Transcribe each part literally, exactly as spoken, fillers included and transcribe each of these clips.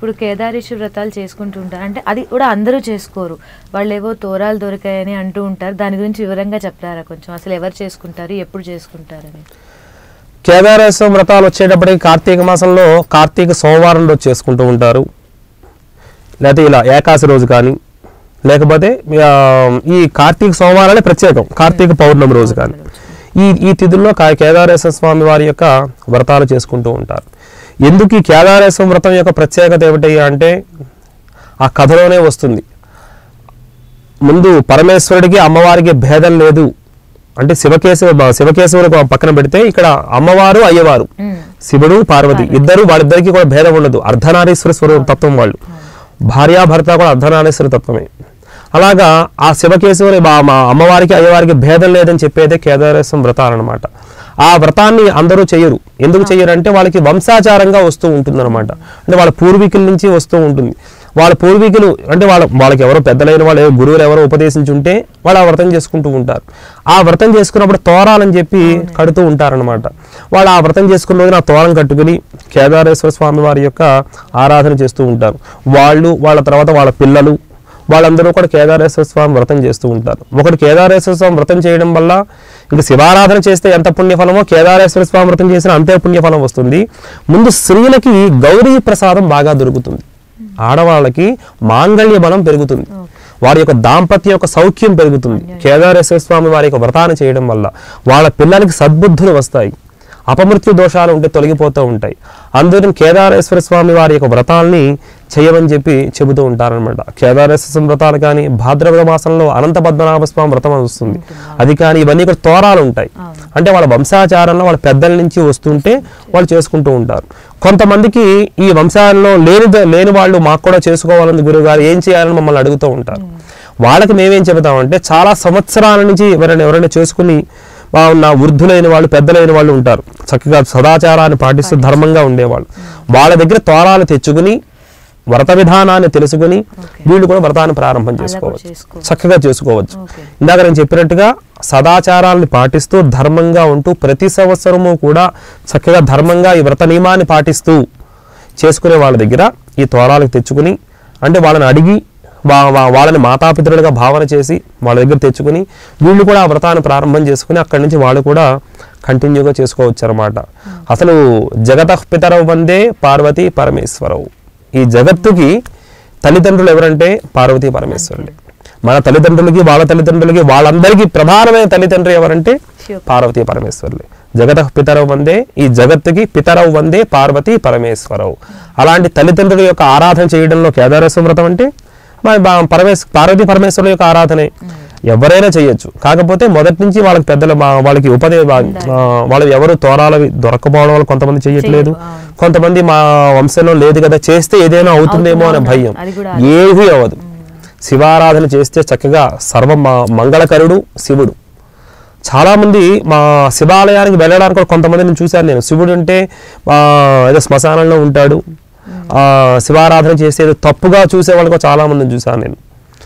ఇప్పుడు కేదారేశ్వర వ్రతాలు చేసుకుంటూ ఉంటారు అంటే అది కూడా అందరూ చేసుకోరు, వాళ్ళు ఏవో తోరాలు దొరికాయని అంటూ ఉంటారు. దాని గురించి వివరంగా చెప్తారా కొంచెం, అసలు ఎవరు చేసుకుంటారు, ఎప్పుడు చేసుకుంటారని? కేదారేశ్వర వ్రతాలు వచ్చేటప్పటికి కార్తీక మాసంలో కార్తీక సోమవారం రోజు చేసుకుంటూ ఉంటారు, లేకపోతే ఇలా ఏకాశి రోజు కానీ, లేకపోతే ఈ కార్తీక సోమవారాలే ప్రత్యేకం కార్తీక పౌర్ణమి రోజు కానీ, ఈ ఈ తిథుల్లో కేదారేశ్వర స్వామి వారి యొక్క వ్రతాలు చేసుకుంటూ ఉంటారు. ఎందుకు ఈ కేదారేశ్వర వ్రతం యొక్క ప్రత్యేకత ఏమిటి అంటే ఆ కథలోనే వస్తుంది. ముందు పరమేశ్వరుడికి అమ్మవారికి భేదం లేదు అంటే శివకేశవ శివకేశవులకు పక్కన పెడితే ఇక్కడ అమ్మవారు అయ్యవారు శివుడు పార్వతి ఇద్దరు, వాళ్ళిద్దరికి కూడా భేదం ఉండదు. అర్ధనారీశ్వర స్వరూప తత్వం వాళ్ళు, భార్యాభర్త కూడా అర్ధనారీశ్వర తత్వమే. అలాగా ఆ శివకేశవుని మా అమ్మవారికి అయ్యవారికి భేదం లేదని చెప్పేదే కేదారేశ్వర వ్రతాలు అనమాట. ఆ వ్రతాన్ని అందరూ చెయ్యరు. ఎందుకు చెయ్యరు అంటే వాళ్ళకి వంశాచారంగా వస్తూ ఉంటుంది అనమాట. అంటే వాళ్ళ పూర్వీకుల నుంచి వస్తూ ఉంటుంది. వాళ్ళ పూర్వీకులు అంటే వాళ్ళ వాళ్ళకి ఎవరో పెద్దలైన వాళ్ళు గురువులు ఎవరో ఉపదేశించుంటే వాళ్ళు ఆ వ్రతం చేసుకుంటూ ఉంటారు. ఆ వ్రతం చేసుకున్నప్పుడు తోరాలని చెప్పి కడుతూ ఉంటారనమాట. వాళ్ళు ఆ వ్రతం చేసుకున్న రోజున ఆ తోరం కట్టుకుని కేదారేశ్వర స్వామి వారి యొక్క ఆరాధన చేస్తూ ఉంటారు. వాళ్ళు వాళ్ళ తర్వాత వాళ్ళ పిల్లలు వాళ్ళందరూ కూడా కేదారేశ్వర స్వామి వ్రతం చేస్తూ ఉంటారు. ఒకటి కేదారేశ్వర స్వామి వ్రతం చేయడం వల్ల ఇంకా శివారాధన చేస్తే ఎంత పుణ్యఫలమో కేదారేశ్వర స్వామి వ్రతం చేసిన అంతే పుణ్యఫలం వస్తుంది. ముందు స్త్రీలకి గౌరీ ప్రసాదం బాగా దొరుకుతుంది, ఆడవాళ్ళకి మాంగళ్య బలం పెరుగుతుంది, వారి యొక్క దాంపత్య యొక్క సౌఖ్యం పెరుగుతుంది. కేదారేశ్వర స్వామి వారి యొక్క వ్రతాన్ని చేయడం వల్ల వాళ్ళ పిల్లలకి సద్బుద్ధులు వస్తాయి, అపమృత్యు దోషాలు ఉంటే తొలగిపోతూ ఉంటాయి. అందుకని కేదారేశ్వర స్వామి వారి యొక్క వ్రతాల్ని చేయమని చెప్పి చెబుతూ ఉంటారనమాట. కేదారేశ్వర వ్రతాలు కానీ భాద్రపద మాసంలో అనంత పద్మనాభ స్వామి వ్రతం వస్తుంది, అది కానీ ఇవన్నీ కూడా తోరాలు ఉంటాయి. అంటే వాళ్ళ వంశాచారంలో వాళ్ళ పెద్దల నుంచి వస్తుంటే వాళ్ళు చేసుకుంటూ ఉంటారు. కొంతమందికి ఈ వంశాలలో లేని లేని వాళ్ళు మాకు కూడా చేసుకోవాలని గురువుగారు ఏం చేయాలని మమ్మల్ని అడుగుతూ ఉంటారు. వాళ్ళకి మేమేం చెబుతామంటే చాలా సంవత్సరాల నుంచి ఎవరైనా ఎవరైనా చేసుకుని ఉన్న వృద్ధులైన వాళ్ళు పెద్దలైన వాళ్ళు ఉంటారు, చక్కగా సదాచారాన్ని పాటిస్తూ ధర్మంగా ఉండేవాళ్ళు. వాళ్ళ దగ్గర తోరాలు తెచ్చుకుని వ్రత విధానాన్ని తెలుసుకుని వీళ్ళు కూడా వ్రతాన్ని ప్రారంభం చేసుకోవచ్చు, చక్కగా చేసుకోవచ్చు. ఇందాక నేను చెప్పినట్టుగా సదాచారాన్ని పాటిస్తూ ధర్మంగా ఉంటూ ప్రతి సంవత్సరము కూడా చక్కగా ధర్మంగా ఈ వ్రత నియమాన్ని పాటిస్తూ చేసుకునే వాళ్ళ దగ్గర ఈ తోరాలకు తెచ్చుకుని అంటే వాళ్ళని అడిగి వాళ్ళని మాతాపితరులుగా భావన చేసి వాళ్ళ దగ్గర తెచ్చుకుని వీళ్ళు కూడా ఆ వ్రతాన్ని ప్రారంభం చేసుకుని అక్కడి నుంచి వాళ్ళు కూడా కంటిన్యూగా చేసుకోవచ్చు అనమాట. అసలు జగతః పితరవు వందే పార్వతీ పరమేశ్వరవు. ఈ జగత్తుకి తల్లిదండ్రులు ఎవరంటే పార్వతీ పరమేశ్వరులే. మన తల్లిదండ్రులకి వాళ్ళ తల్లిదండ్రులకి వాళ్ళందరికీ ప్రధానమైన తల్లిదండ్రులు ఎవరంటే పార్వతీ పరమేశ్వరులే. జగతః పితరవు వందే, ఈ జగత్తుకి పితరవు వందే పార్వతీ పరమేశ్వరవు. అలాంటి తల్లిదండ్రుల యొక్క ఆరాధన చేయడంలో కేదారేశ్వర వ్రతం అంటే పరమేశ్ పార్వతీ పరమేశ్వరుల యొక్క ఆరాధనే. ఎవరైనా చేయొచ్చు, కాకపోతే మొదటి నుంచి వాళ్ళకి పెద్దలు వాళ్ళకి ఉపదే వాళ్ళు ఎవరు తోరాలవి దొరకపోవడం వల్ల కొంతమంది చేయట్లేదు, కొంతమంది మా వంశంలో లేదు కదా చేస్తే ఏదైనా అవుతుందేమో అనే భయం. ఏది అవ్వదు. శివారాధన చేస్తే చక్కగా సర్వ మంగళకరుడు శివుడు. చాలా మంది మా శివాలయానికి వెళ్ళడానికి కూడా కొంతమందిని చూశాను నేను. శివుడు అంటే ఏదో శ్మశానంలో ఉంటాడు, ఆ శివారాధన చేసేది తప్పుగా చూసే వాళ్ళకు చాలా మందిని చూశాను నేను.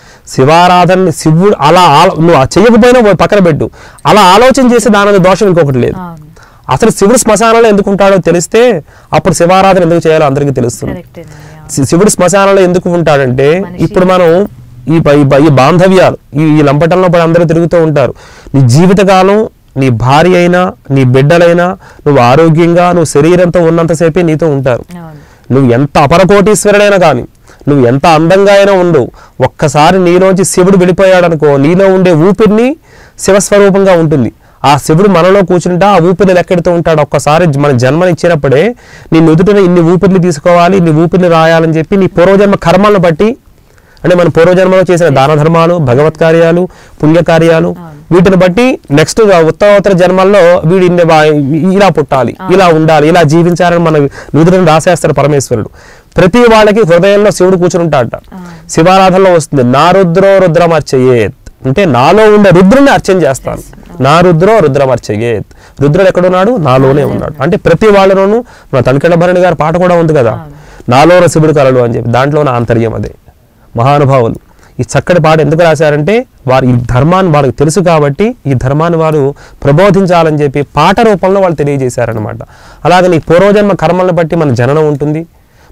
శివారాధన శివుడు అలా నువ్వు చేయకపోయినా పక్కన పెట్టు, అలా ఆలోచన చేసే దాని దోషం ఇంకొకటి లేదు. అసలు శివుడు శ్మశానంలో ఎందుకు ఉంటాడో తెలిస్తే అప్పుడు శివారాధన ఎందుకు చేయాలో అందరికీ తెలుస్తుంది. శివుడు శ్మశానంలో ఎందుకు ఉంటాడంటే ఇప్పుడు మనం ఈ ఈ బాంధవ్యాలు ఈ లంపటంలో పడి అందరూ తిరుగుతూ ఉంటారు. నీ జీవితకాలం నీ భార్య అయినా నీ బిడ్డలైనా నువ్వు ఆరోగ్యంగా నువ్వు శరీరంతో ఉన్నంతసేపే నీతో ఉంటారు. నువ్వు ఎంత అపరకోటీశ్వరుడైనా కానీ, నువ్వు ఎంత అందంగా అయినా ఉండు, ఒక్కసారి నీలోంచి శివుడు వెళ్ళిపోయాడనుకో నీలో ఉండే ఊపిరిని శివస్వరూపంగా ఉంటుంది. ఆ శివుడు మనలో కూర్చుంటా ఆ ఊపిరిని లెక్కెడుతూ ఉంటాడు. ఒక్కసారి మన జన్మని ఇచ్చినప్పుడే నీ నుదుటిని ఇన్ని ఊపిరిని తీసుకోవాలి, ఇన్ని ఊపిరిని రాయాలని చెప్పి నీ పూర్వజన్మ కర్మలను బట్టి, అంటే మన పూర్వజన్మలో చేసిన దాన ధర్మాలు, భగవత్ కార్యాలు, పుణ్యకార్యాలు, వీటిని బట్టి నెక్స్ట్ ఉత్తరోత్తర జన్మల్లో వీడు ఇన్ని ఇలా పుట్టాలి, ఇలా ఉండాలి, ఇలా జీవించాలని మన నుదుటిని రాసేస్తాడు పరమేశ్వరుడు. ప్రతి వాళ్ళకి హృదయంలో శివుడు కూర్చుని ఉంటాడట. శివారాధనలో వస్తుంది నా రుద్రో రుద్రమర్చయేత్, అంటే నాలో ఉండే రుద్రుని అర్చన చేస్తాను. నా రుద్రో రుద్రమర్చయేత్, రుద్రుడు ఎక్కడున్నాడు? నాలోనే ఉన్నాడు. అంటే ప్రతి వాళ్ళలోనూ మన తనికెళ్ళ భరణి గారి పాట కూడా ఉంది కదా, నాలోన శివుడు కలడు అని చెప్పి, దాంట్లోనే ఆంతర్యం అదే. మహానుభావులు ఈ చక్కటి పాట ఎందుకు రాశారంటే వారు ఈ ధర్మాన్ని వాళ్ళకి తెలుసు కాబట్టి ఈ ధర్మాన్ని వారు ప్రబోధించాలని చెప్పి పాట రూపంలో వాళ్ళు తెలియజేశారనమాట. అలాగే నీ పూర్వజన్మ కర్మలను బట్టి మన జననం ఉంటుంది,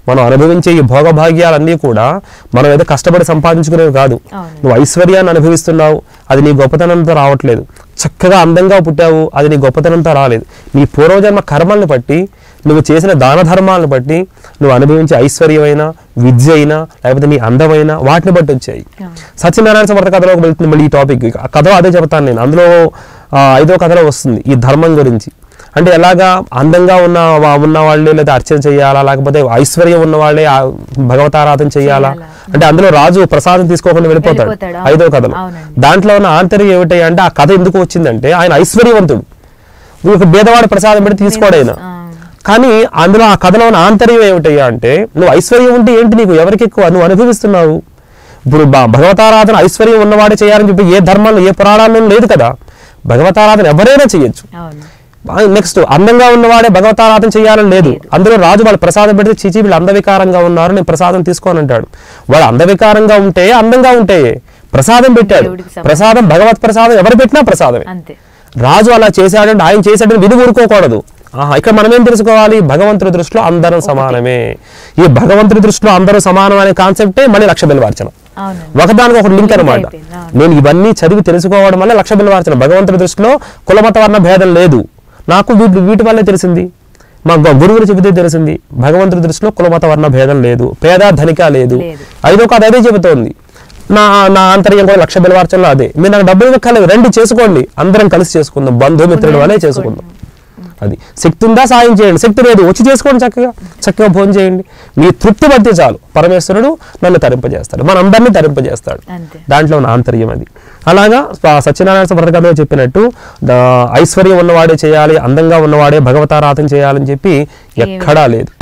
మనం అనుభవించే ఈ భోగభాగ్యాలన్నీ కూడా మనం ఏదో కష్టపడి సంపాదించుకునేవి కాదు. నువ్వు ఐశ్వర్యాన్ని అనుభవిస్తున్నావు, అది నీ గొప్పతనంతో రావట్లేదు. చక్కగా అందంగా పుట్టావు, అది నీ గొప్పతనంతో రాలేదు. నీ పూర్వజన్మ కర్మల్ని బట్టి, నువ్వు చేసిన దాన ధర్మాలను బట్టి, నువ్వు అనుభవించే ఐశ్వర్యమైన, విద్య అయినా, లేకపోతే నీ అందమైన వాటిని బట్టి వచ్చాయి. సత్యనారాయణ సమర్థ కథలోకి వెళ్తుంది మళ్ళీ ఈ టాపిక్. ఆ కథలో అదే చెబుతాను నేను. అందులో ఐదో కథలో వస్తుంది ఈ ధర్మం గురించి. అంటే ఎలాగా అందంగా ఉన్న ఉన్న వాళ్ళే లేదా అర్చన చేయాలా, లేకపోతే ఐశ్వర్యం ఉన్న వాళ్ళే భగవతారాధన చేయాలా అంటే అందులో రాజు ప్రసాదం తీసుకోకుండా వెళ్ళిపోతాడు ఐదో కథలో. దాంట్లో ఉన్న ఆంతర్యం ఏమిటి అంటే ఆ కథ ఎందుకు వచ్చిందంటే ఆయన ఐశ్వర్యవంతుడు, ఒక భేదవాడు ప్రసాదం పెట్టి తీసుకోడైనా. కానీ అందులో ఆ కథలో ఉన్న ఆంతర్యం ఏమిటయ్యా అంటే నువ్వు ఐశ్వర్యం ఉంటే ఏంటి, నీకు ఎవరికి ఎక్కువ, నువ్వు అనుభవిస్తున్నావు. ఇప్పుడు భగవతారాధన ఐశ్వర్యం ఉన్నవాడే చేయాలని చెప్పి ఏ ధర్మంలో ఏ పురాణాల్లో లేదు కదా. భగవతారాధన ఎవరైనా చేయొచ్చు. నెక్స్ట్ అందంగా ఉన్నవాడే భగవతారాధన చేయాలని లేదు. అందులో రాజు వాళ్ళు ప్రసాదం పెడితే చీచి వీళ్ళు అందవికారంగా ఉన్నారు, నేను ప్రసాదం తీసుకోని అంటాడు. వాడు అందవికారంగా ఉంటే అందంగా ఉంటే ప్రసాదం పెట్టాడు. ప్రసాదం భగవత్ ప్రసాదం ఎవరు పెట్టినా ప్రసాదమే. రాజు అలా చేశాడంటే ఆయన చేశాడని విని ఊరుకోకూడదు. ఆహా, ఇక్కడ మనం ఏం తెలుసుకోవాలి, భగవంతుడి దృష్టిలో అందరం సమానమే. ఈ భగవంతుడి దృష్టిలో అందరూ సమానం అనే కాన్సెప్టే మళ్ళీ లక్ష బిల్వార్చన. ఒకదానికి ఒక లింక్ అనమాట. నేను ఇవన్నీ చదివి తెలుసుకోవడం వల్ల లక్ష బిల్వార్చన. భగవంతుడి దృష్టిలో కులమత వర్ణ భేదం లేదు. నాకు వీటి వీటి వల్లే తెలిసింది, మా గురువులు చెబితే తెలిసింది. భగవంతుడి దృష్టిలో కులమత వర్ణ భేదం లేదు, పేద ధనిక లేదు. ఐదో కథ అదే చెబుతోంది. నా నా ఆంతర్యం కూడా లక్ష బిల్వార్చనలో అదే. మీరు నాకు డబ్బులు ఇవ్వక్కర్లేదు, రెండు చేసుకోండి, అందరం కలిసి చేసుకుందాం, బంధుమిత్రుల వల్లే చేసుకుందాం. అది శక్తి ఉందా సాయం చేయండి, శక్తి లేదు వచ్చి చేసుకోండి, చక్కగా చక్కగా భోజనం చేయండి. మీ తృప్తి పడితే చాలు, పరమేశ్వరుడు నన్ను తరింపజేస్తాడు, మనందరినీ తరింపజేస్తాడు. దాంట్లో ఉన్న ఆంతర్యం అది. అలాగా సత్యనారాయణ వ్రతకథలో చెప్పినట్టు ఐశ్వర్యం ఉన్నవాడే చేయాలి, అందంగా ఉన్నవాడే భగవతారాధన చేయాలని చెప్పి ఎక్కడా లేదు.